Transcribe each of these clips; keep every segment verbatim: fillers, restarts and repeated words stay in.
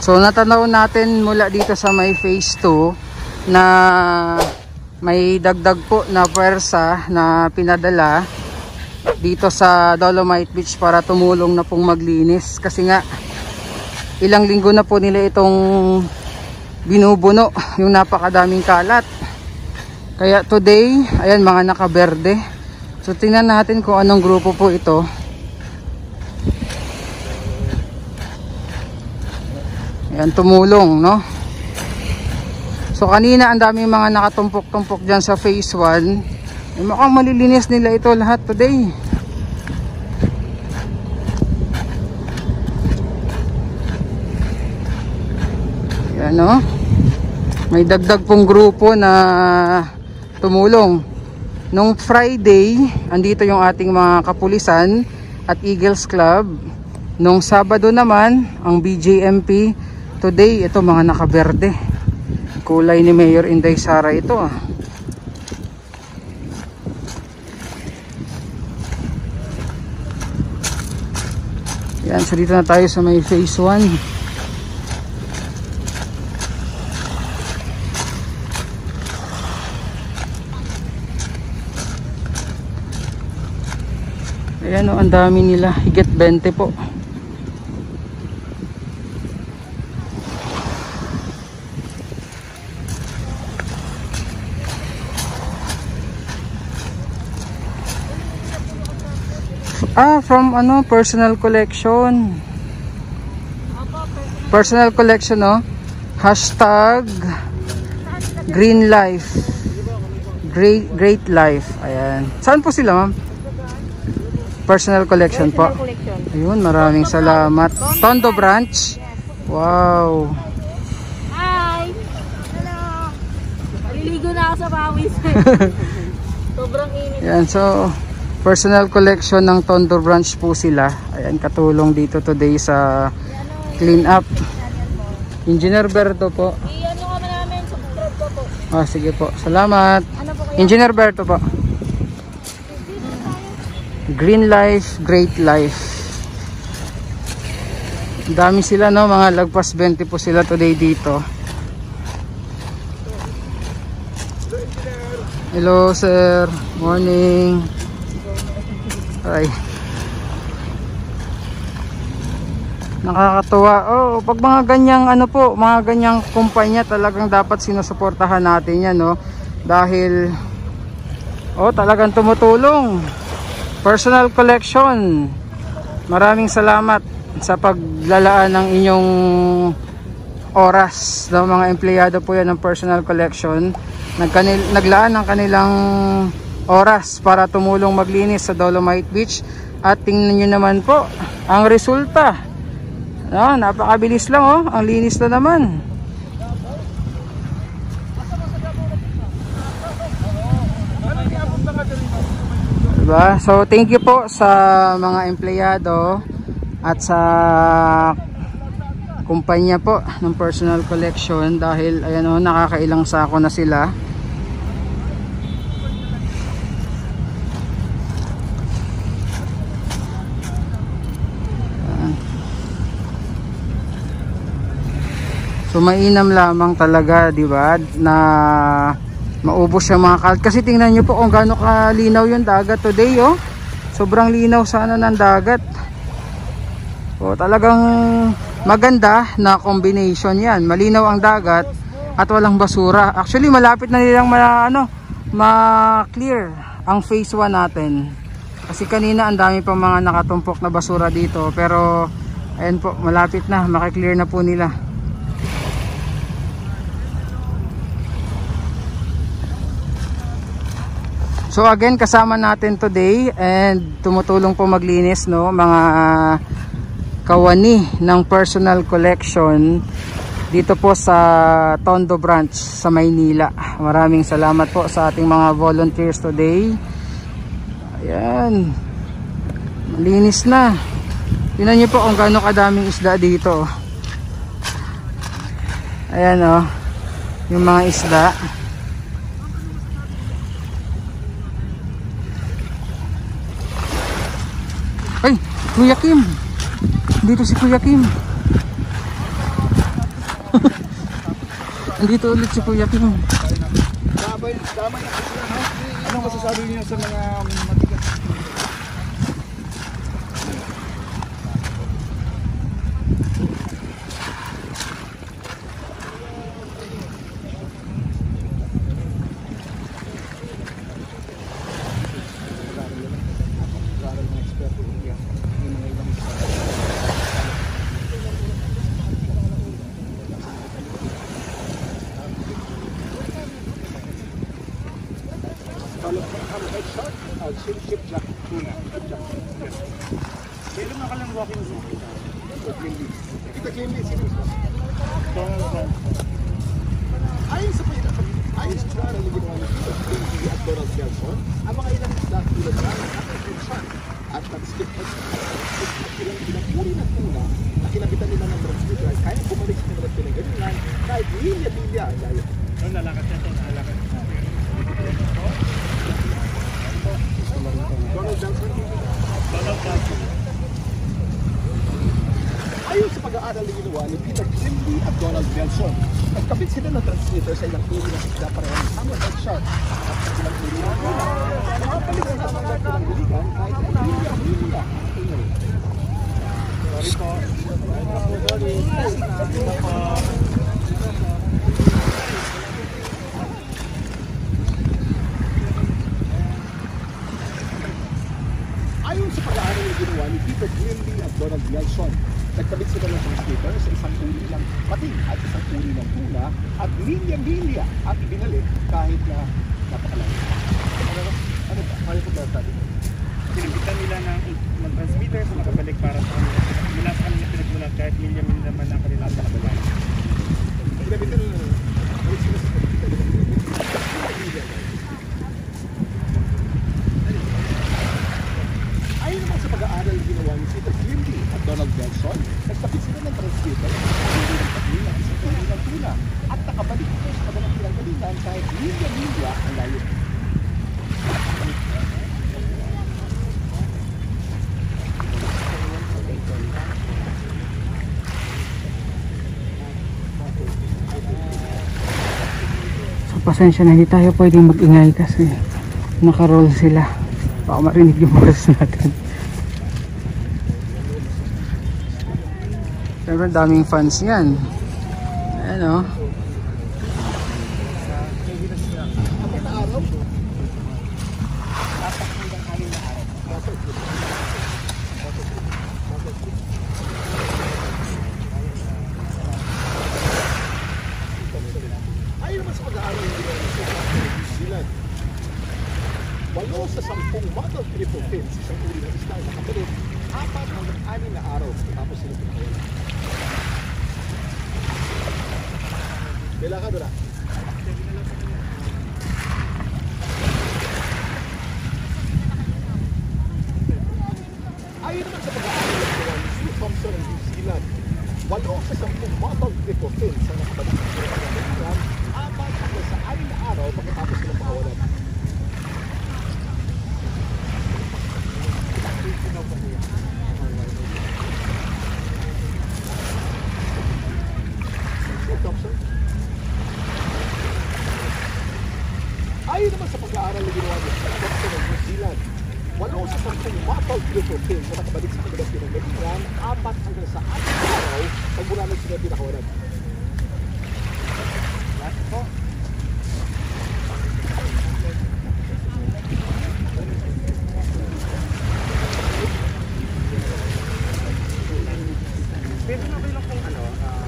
So natanaw natin mula dito sa may phase two na may dagdag po na puwersa na pinadala dito sa Dolomite Beach para tumulong na pong maglinis. Kasi nga ilang linggo na po nila itong binubuno yung napakadaming kalat. Kaya today, ayan, mga nakaberde. So tingnan natin kung anong grupo po ito. Ayan, tumulong, no? So kanina ang daming mga nakatumpok-tumpok dyan sa phase one. Eh, mukhang malilinis nila ito lahat today. Ayan, no? May dagdag pong grupo na tumulong. Nung Friday, andito yung ating mga kapulisan at Eagles Club. Nung Sabado naman, ang B J M P. Today, ito mga nakaberde. Kulay ni Mayor Inday Sara ito. Ah. Yan, so dito na tayo sa may phase one. Ayan o, ang dami nila. Higit twenty po. Ah, from ano, personal collection. Personal collection, no? Hashtag Green Life. Great, great Life. Ayan. Saan po sila, ma'am? Personal collection po. Ayun, maraming salamat. Tondo branch. Wow. Hi. Hello. Maliligo na ako sa pawis. Sobrang init. Yan, so personal collection ng Tondo branch po sila. Ayan, katulong dito today sa clean up. Engineer Berto po. I-ano kami namin, subscribe ko po. Ah, sige po. Salamat. Ano po kayo? Engineer Berto po. Green Life, Great Life. Dami sila, no? Mga lagpas twenty po sila today dito. Hello sir, morning. Ay. Nakakatuwa. Oh, pag mga ganyang ano po, mga ganyang kumpanya talagang dapat sinusuportahan natin 'yan, no? Dahil oh, talagang tumutulong. Personal collection. Maraming salamat sa paglalaan ng inyong oras. Ng mga empleyado po 'yan ng personal collection. Nagkanil, naglaan ng kanilang oras para tumulong maglinis sa Dolomite Beach. At tingnan nyo naman po ang resulta. No, napakabilis lang, oh. Ang linis na naman. Diba? So thank you po sa mga empleyado at sa kumpanya po ng personal collection dahil ayan o, nakakailang sako na sila. So mainam lamang talaga, di ba, na maubos yung mga kalat. Kasi tingnan nyo po kung gaano kalinaw yung dagat today, oh. Sobrang linaw sana ng dagat. So talagang maganda na combination yan. Malinaw ang dagat at walang basura. Actually malapit na nilang ma, ano, ma-clear ang phase one natin. Kasi kanina ang dami pa mga nakatumpok na basura dito. Pero ayan po, malapit na, maki-clear na po nila. So again, kasama natin today and tumutulong po maglinis, no, mga uh, kawani ng personal collection dito po sa Tondo branch sa Maynila. Maraming salamat po sa ating mga volunteers today. Ayan, malinis na. Tingnan niyo po kung gaano kadaming isda dito. Ayan, oh, yung mga isda. Ay, Kuya Kim. Dito si Kuya Kim. Andito ulit si Kuya Kim. Damay, damay na sila, ha? Anong masasabi niyo sa mga matigas? Ayon sa ayon sa plano ng ginawa ni Tito at Donald Gelson, ang mga ilang isla tulad ng Atkinson at nag-skip at ilang ilang uri ng tuna na kinabitan nila ng transmitter ay kaya bumalik sa kanilang pinagalingan kahit milya-milya ang layo. Ito, nalakas ito, nalakas ito. Donald Gelson? Donald Gelson. Ayon sa pag-aaral na ginawa ni Peter Klimley at Donald Gelson, nagkabit sila ng transmitter sa ilang uri ng isda pareho ng hammerhead shark at sa ilang uri ng tuna. Nakapalik sa mga pinanggaligan kahit milya-milya ang ingay. Sorry po. Sorry. Sorry po. Ayon sa pag-aaral na ginawa ni Peter Klimley at Donald Gelson, nagkabit sila ng transmitter sa isang uri ng pating at isang uri ng tuna at milya-milya at ibinalik kahit na napakalayo. Ano, ano ba? Kaya ko ba sabi? Pinagitan nila ng, ng transmitter sa makabalik para sa kanila. Mula sa kanila pinagmulat kahit milya-milya naman ang kanilang nakabalik. Pinagitan nila ng balik sila sa pagkita nila ng milya-milya. Ayon naman sa pag-aaral na ginawa ni Peter Klimley at Donald Gelson, nagkabit sila ng transmitter sa uri ng pating at isang uri ng tuna at nakabalik ito sa kanilang pinanggalingan kahit milya-milya ang layo. So pasensya na, hindi tayo pwedeng mag-ingay kasi naka-roll sila. Baka marinig yung boss natin. Siyempre daming fans yan. Ayan o. Ayon naman sa pag-aaral ng ginawa ni New Zealand, walo sa sampung model triple fins sa isang uri ng isda na nakabalik, apat hanggang anim na araw tapos sila pinakawala. Kailangan doon na. Ayon naman sa pag-aaral ng ginawa ni Sue Thompson ng New Zealand, walo sa sampung model triple fins ang nakabalik sa isang uri ng isda, apat hanggang sa anim na araw pagkatapos sila pinakawalan. Ayon naman sa pag-aaral na ginawa niya sa Thompson ng New Zealand, walo sa sampung matol triple fins na nakabalik sa kanilang pinanggalingan, apat hanggang sa anim na araw pagmula na sila pinakawalan. Last po. Pwede na ba lang kung ano, uh,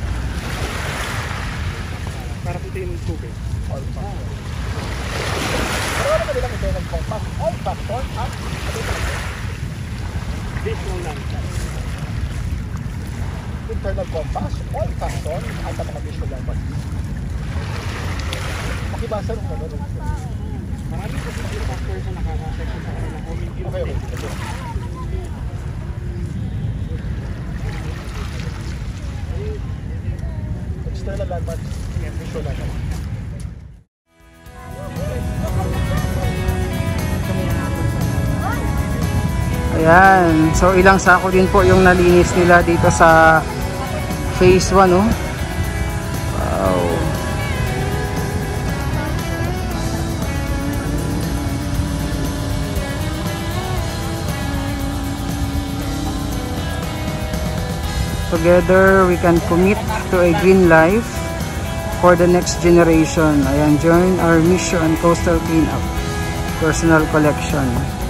para putiin yung tubig? All factor. Pero ano ba nilang ito ng compact? All factor at ano ito? Visual lang. Internal compass, all factor at ang mga visual lang ba? Makibasa nung ano? Maraming kasi yung factor sa nakaka-section sa kanila ng homing Okay, okay. Okay. External landmarks, visual landmarks. Ayan. So ilang sako din po yung nalinis nila dito sa phase one, oh. Together, we can commit to a green life for the next generation. Ayan, join our mission, Coastal Cleanup Personal Collection.